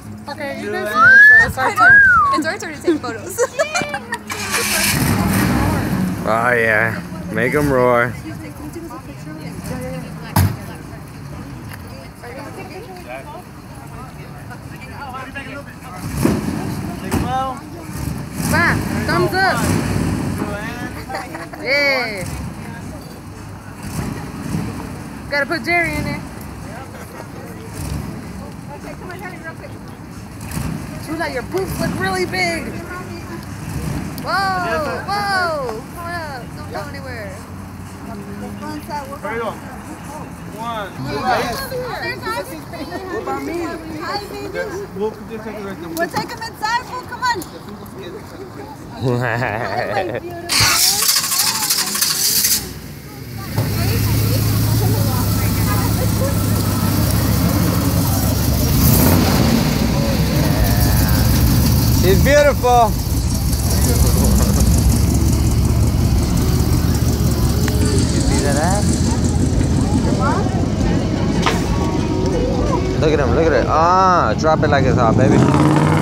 Okay, you guys move, so it's our turn. It's our turn to take photos. Oh yeah, make them roar. Back, thumbs up. Yeah. Gotta put Jerry in there. Okay, come on, hurry, real quick. Chula, your boots look really big. Whoa, whoa. Hold up, don't go anywhere. Hurry up. One. What about me? We'll just take it right there. We'll take him inside, fool. Come on. She's beautiful. You see that ass? Look at him, look at it. Ah, drop it like it's hot, baby.